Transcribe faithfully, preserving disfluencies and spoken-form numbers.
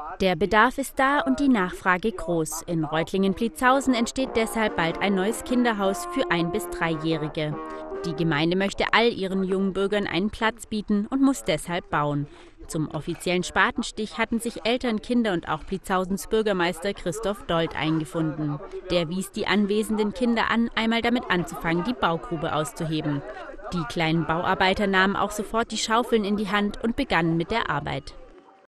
Der Bedarf ist da und die Nachfrage groß. In Reutlingen-Pliezhausen entsteht deshalb bald ein neues Kinderhaus für Ein- bis Dreijährige. Die Gemeinde möchte all ihren jungen Bürgern einen Platz bieten und muss deshalb bauen. Zum offiziellen Spatenstich hatten sich Eltern, Kinder und auch Pliezhausens Bürgermeister Christoph Dold eingefunden. Der wies die anwesenden Kinder an, einmal damit anzufangen, die Baugrube auszuheben. Die kleinen Bauarbeiter nahmen auch sofort die Schaufeln in die Hand und begannen mit der Arbeit.